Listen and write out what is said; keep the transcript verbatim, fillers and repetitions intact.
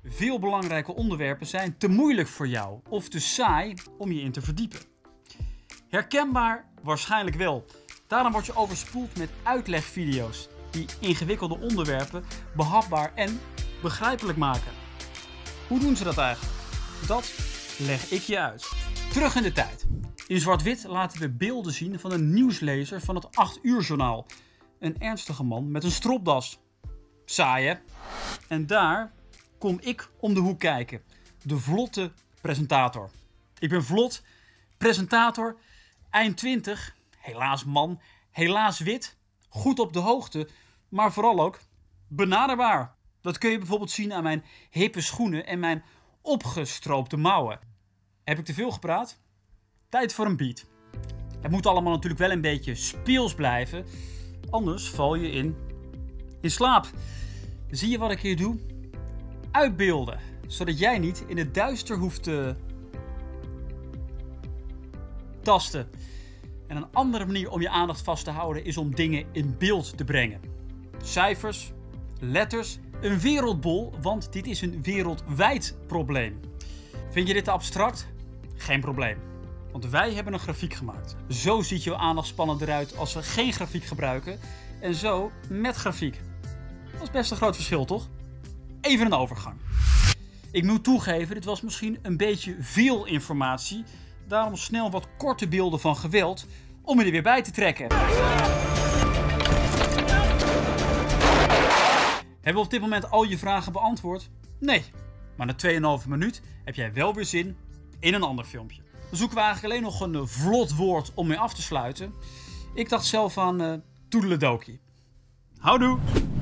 Veel belangrijke onderwerpen zijn te moeilijk voor jou of te saai om je in te verdiepen. Herkenbaar? Waarschijnlijk wel. Daarom word je overspoeld met uitlegvideo's die ingewikkelde onderwerpen behapbaar en begrijpelijk maken. Hoe doen ze dat eigenlijk? Dat leg ik je uit. Terug in de tijd. In zwart-wit laten we beelden zien van een nieuwslezer van het acht uur journaal. Een ernstige man met een stropdas. Saai hè? En daar kom ik om de hoek kijken. De vlotte presentator. Ik ben vlot, presentator, eind twintig, helaas man, helaas wit, goed op de hoogte, maar vooral ook benaderbaar. Dat kun je bijvoorbeeld zien aan mijn hippe schoenen en mijn opgestroopte mouwen. Heb ik te veel gepraat? Tijd voor een beat. Het moet allemaal natuurlijk wel een beetje speels blijven, anders val je in, in slaap. Zie je wat ik hier doe? Uitbeelden, zodat jij niet in het duister hoeft te tasten. En een andere manier om je aandacht vast te houden is om dingen in beeld te brengen. Cijfers, letters, een wereldbol, want dit is een wereldwijd probleem. Vind je dit te abstract? Geen probleem, want wij hebben een grafiek gemaakt. Zo ziet jouw aandachtspannen eruit als we geen grafiek gebruiken en zo met grafiek. Dat is best een groot verschil, toch? Even een overgang. Ik moet toegeven, dit was misschien een beetje veel informatie. Daarom snel wat korte beelden van geweld om je er weer bij te trekken. Hebben we op dit moment al je vragen beantwoord? Nee. Maar na twee komma vijf minuut heb jij wel weer zin in een ander filmpje. Dan zoeken we eigenlijk alleen nog een vlot woord om mee af te sluiten. Ik dacht zelf aan uh, toedeledokie. Houdoe!